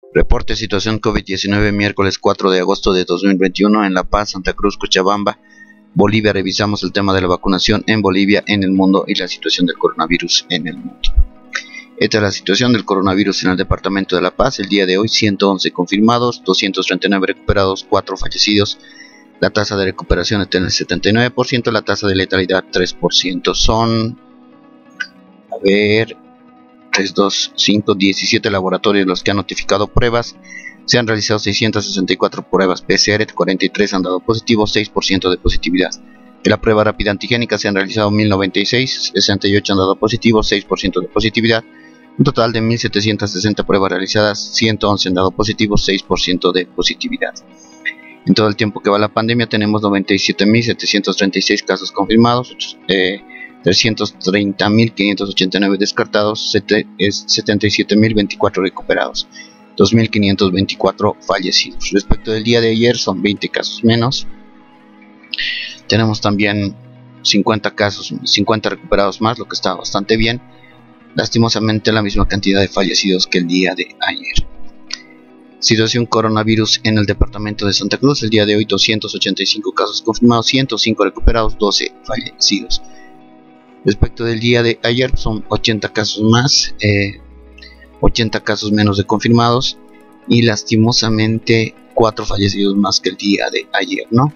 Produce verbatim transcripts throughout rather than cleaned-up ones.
Reporte de situación COVID diecinueve miércoles cuatro de agosto de dos mil veintiuno en La Paz, Santa Cruz, Cochabamba, Bolivia. Revisamos el tema de la vacunación en Bolivia, en el mundo y la situación del coronavirus en el mundo. Esta es la situación del coronavirus en el departamento de La Paz. El día de hoy, ciento once confirmados, doscientos treinta y nueve recuperados, cuatro fallecidos. La tasa de recuperación está en el setenta y nueve por ciento, la tasa de letalidad tres por ciento. Son, a ver, tres, dos, cinco, diecisiete laboratorios los que han notificado pruebas. Se han realizado seiscientas sesenta y cuatro pruebas P C R, cuarenta y tres han dado positivo, seis por ciento de positividad. De la prueba rápida antigénica se han realizado mil noventa y seis, sesenta y ocho han dado positivo, seis por ciento de positividad. Un total de mil setecientas sesenta pruebas realizadas, ciento once han dado positivo, seis por ciento de positividad. En todo el tiempo que va la pandemia tenemos noventa y siete mil setecientos treinta y seis casos confirmados, eh, trescientos treinta mil quinientos ochenta y nueve descartados, setenta y siete mil veinticuatro recuperados, dos mil quinientos veinticuatro fallecidos. Respecto del día de ayer son veinte casos menos. Tenemos también cincuenta casos, cincuenta recuperados más, lo que está bastante bien. Lastimosamente la misma cantidad de fallecidos que el día de ayer. Situación coronavirus en el departamento de Santa Cruz. El día de hoy doscientos ochenta y cinco casos confirmados, ciento cinco recuperados, doce fallecidos. Respecto del día de ayer son ochenta casos más, eh, ochenta casos menos de confirmados y lastimosamente cuatro fallecidos más que el día de ayer, ¿no?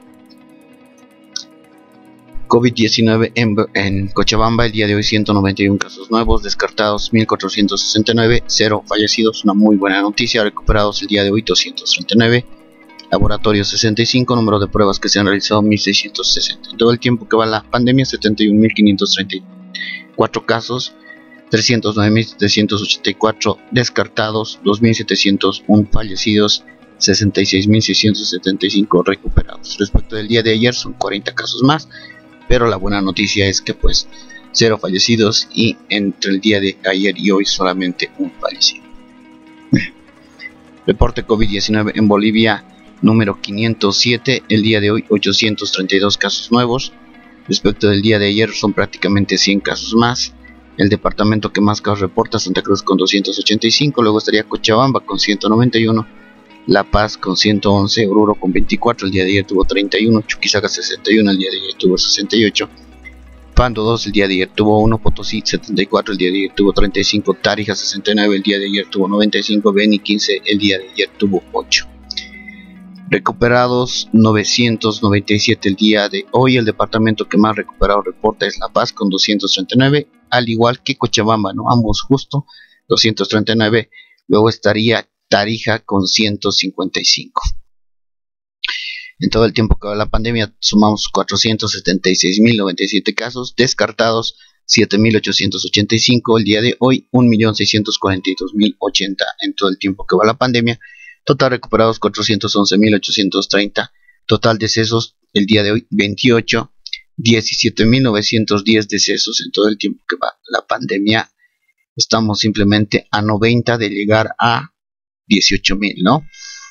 COVID diecinueve en, en Cochabamba. El día de hoy ciento noventa y uno casos nuevos, descartados mil cuatrocientos sesenta y nueve, cero fallecidos, una muy buena noticia. Recuperados el día de hoy doscientos treinta y nueve, laboratorios sesenta y cinco, número de pruebas que se han realizado mil seiscientos sesenta. En todo el tiempo que va la pandemia, setenta y un mil quinientos treinta y cuatro casos, trescientos nueve mil setecientos ochenta y cuatro descartados, dos mil setecientos uno fallecidos, sesenta y seis mil seiscientos setenta y cinco recuperados. Respecto del día de ayer son cuarenta casos más, pero la buena noticia es que pues cero fallecidos y entre el día de ayer y hoy solamente un fallecido. Reporte COVID diecinueve en Bolivia número quinientos siete. El día de hoy ochocientos treinta y dos casos nuevos. Respecto del día de ayer son prácticamente cien casos más. El departamento que más casos reporta, Santa Cruz con doscientos ochenta y cinco, luego estaría Cochabamba con ciento noventa y uno, La Paz con ciento once, Oruro con veinticuatro, el día de ayer tuvo treinta y uno, Chuquisaca sesenta y uno, el día de ayer tuvo sesenta y ocho, Pando dos, el día de ayer tuvo uno, Potosí setenta y cuatro, el día de ayer tuvo treinta y cinco, Tarija sesenta y nueve, el día de ayer tuvo noventa y cinco, Beni quince, el día de ayer tuvo ocho. Recuperados novecientos noventa y siete el día de hoy. El departamento que más recuperado reporta es La Paz con doscientos treinta y nueve, al igual que Cochabamba, ¿no? Ambos justo doscientos treinta y nueve. Luego estaría Tarija con ciento cincuenta y cinco. En todo el tiempo que va la pandemia sumamos cuatrocientos setenta y seis mil noventa y siete casos, descartados siete mil ochocientos ochenta y cinco, el día de hoy un millón seiscientos cuarenta y dos mil ochenta en todo el tiempo que va la pandemia. Total recuperados cuatrocientos once mil ochocientos treinta, total decesos el día de hoy veintiocho, diecisiete mil novecientos diez decesos en todo el tiempo que va la pandemia. Estamos simplemente a noventa de llegar a dieciocho mil, ¿no?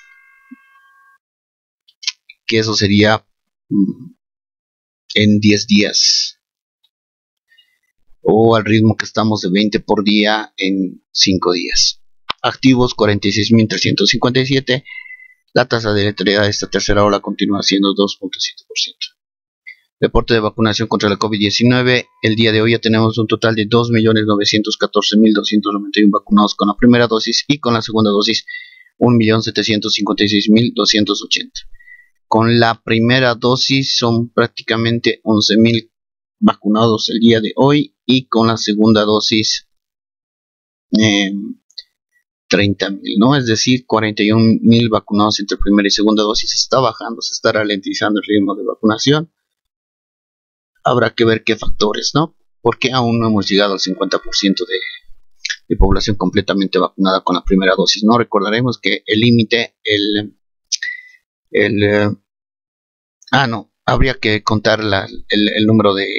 Que eso sería mm, en diez días, o al ritmo que estamos de veinte por día en cinco días. Activos cuarenta y seis mil trescientos cincuenta y siete. La tasa de letalidad de esta tercera ola continúa siendo dos punto siete por ciento. Reporte de vacunación contra la COVID diecinueve. El día de hoy ya tenemos un total de dos millones novecientos catorce mil doscientos noventa y uno vacunados con la primera dosis, y con la segunda dosis un millón setecientos cincuenta y seis mil doscientos ochenta. Con la primera dosis son prácticamente once mil vacunados el día de hoy, y con la segunda dosis eh, treinta mil, ¿no? Es decir, cuarenta y un mil vacunados entre primera y segunda dosis. Está bajando, se está ralentizando el ritmo de vacunación. Habrá que ver qué factores, ¿no? Porque aún no hemos llegado al cincuenta por ciento de, de población completamente vacunada con la primera dosis, ¿no? Recordaremos que el límite, el, el eh, ah, no, habría que contar la, el, el número de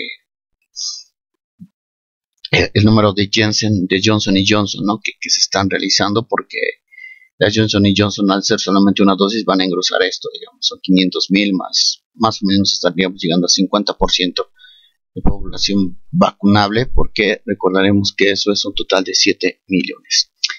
el número de Janssen, de Johnson y Johnson, ¿no? que, que se están realizando, porque la Johnson y Johnson, al ser solamente una dosis, van a engrosar esto, digamos, son quinientos mil más, más o menos estaríamos llegando al cincuenta por ciento de población vacunable, porque recordaremos que eso es un total de siete millones.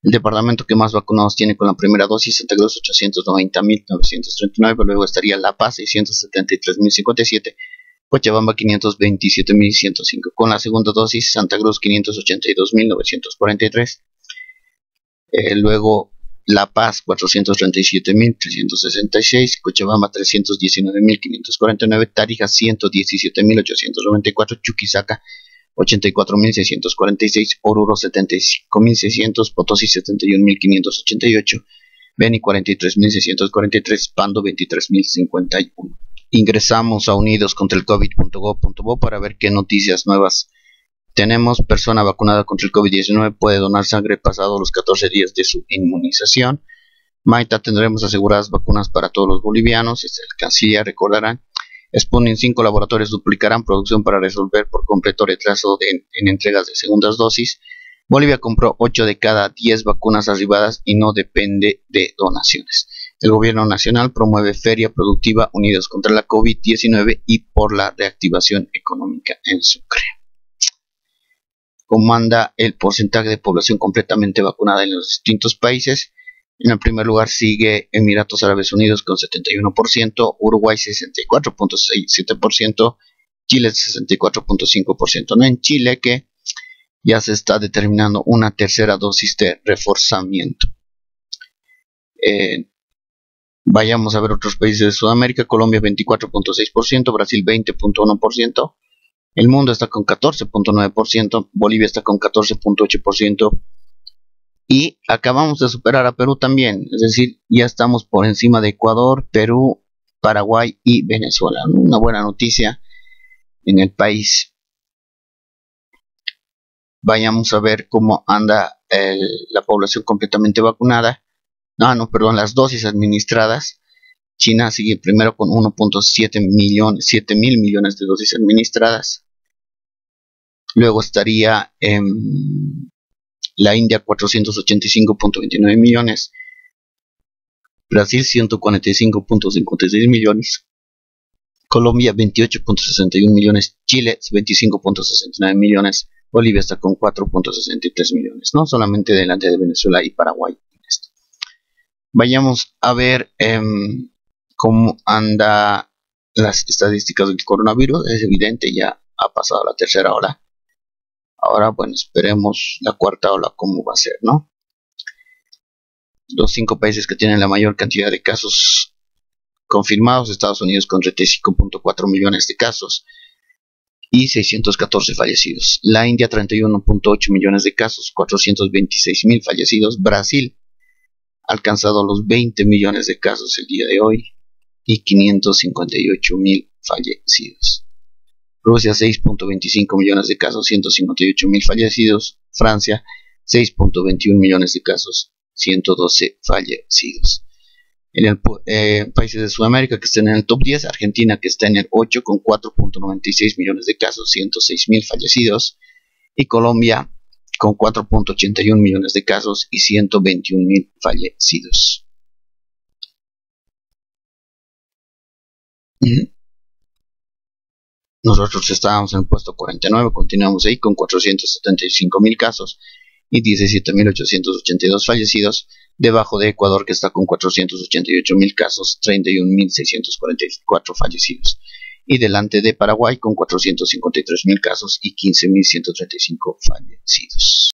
El departamento que más vacunados tiene con la primera dosis, Santa Cruz ochocientos noventa mil novecientos treinta y nueve, luego estaría La Paz seiscientos setenta y tres mil cincuenta y siete, Cochabamba quinientos veintisiete mil ciento cinco. Con la segunda dosis, Santa Cruz quinientos ochenta y dos mil novecientos cuarenta y tres, eh, luego La Paz cuatrocientos treinta y siete mil trescientos sesenta y seis, Cochabamba trescientos diecinueve mil quinientos cuarenta y nueve, Tarija ciento diecisiete mil ochocientos noventa y cuatro, Chuquisaca ochenta y cuatro mil seiscientos cuarenta y seis, Oruro setenta y cinco mil seiscientos, Potosí setenta y un mil quinientos ochenta y ocho, Beni cuarenta y tres mil seiscientos cuarenta y tres, Pando veintitrés mil cincuenta y uno. Ingresamos a unidos contra el covid punto gob punto bo para ver qué noticias nuevas tenemos. Persona vacunada contra el COVID diecinueve puede donar sangre pasado los catorce días de su inmunización. Maita, tendremos aseguradas vacunas para todos los bolivianos. Es el canciller, recordarán. Sputnik cinco laboratorios duplicarán producción para resolver por completo retraso de, en entregas de segundas dosis. Bolivia compró ocho de cada diez vacunas arribadas y no depende de donaciones. El gobierno nacional promueve feria productiva unidos contra la COVID diecinueve y por la reactivación económica en Sucre. ¿Cómo anda el porcentaje de población completamente vacunada en los distintos países? En el primer lugar sigue Emiratos Árabes Unidos con setenta y uno por ciento, Uruguay sesenta y cuatro punto sesenta y siete por ciento, Chile sesenta y cuatro punto cinco por ciento. No en Chile, que ya se está determinando una tercera dosis de reforzamiento. Eh, vayamos a ver otros países de Sudamérica. Colombia veinticuatro punto seis por ciento, Brasil veinte punto uno por ciento. El mundo está con catorce punto nueve por ciento, Bolivia está con catorce punto ocho por ciento y acabamos de superar a Perú también, es decir, ya estamos por encima de Ecuador, Perú, Paraguay y Venezuela. Una buena noticia en el país. Vayamos a ver cómo anda el, la población completamente vacunada. No, no, perdón, las dosis administradas. China sigue primero con uno punto siete millones, siete mil millones de dosis administradas. Luego estaría eh, la India cuatrocientos ochenta y cinco punto veintinueve millones, Brasil ciento cuarenta y cinco punto cincuenta y seis millones, Colombia veintiocho punto sesenta y uno millones, Chile veinticinco punto sesenta y nueve millones, Bolivia está con cuatro punto sesenta y tres millones, no solamente delante de Venezuela y Paraguay. Vayamos a ver eh, cómo anda las estadísticas del coronavirus. Es evidente, ya ha pasado la tercera ola. Ahora, bueno, esperemos la cuarta ola cómo va a ser, ¿no? Los cinco países que tienen la mayor cantidad de casos confirmados: Estados Unidos con treinta y cinco punto cuatro millones de casos y seiscientos catorce fallecidos. La India treinta y uno punto ocho millones de casos, cuatrocientos veintiséis mil fallecidos. Brasil ha alcanzado los veinte millones de casos el día de hoy y quinientos cincuenta y ocho mil fallecidos. Rusia seis punto veinticinco millones de casos, ciento cincuenta y ocho mil fallecidos. Francia seis punto veintiuno millones de casos, ciento doce fallecidos. En el eh, países de Sudamérica que están en el top diez, Argentina que está en el ocho con cuatro punto noventa y seis millones de casos, ciento seis mil fallecidos, y Colombia con cuatro punto ochenta y uno millones de casos y ciento veintiún mil fallecidos. Nosotros estábamos en el puesto cuarenta y nueve, continuamos ahí con cuatrocientos setenta y cinco mil casos y diecisiete mil ochocientos ochenta y dos fallecidos, debajo de Ecuador que está con cuatrocientos ochenta y ocho mil casos, treinta y un mil seiscientos cuarenta y cuatro fallecidos, y delante de Paraguay con cuatrocientos cincuenta y tres mil casos y quince mil ciento treinta y cinco fallecidos.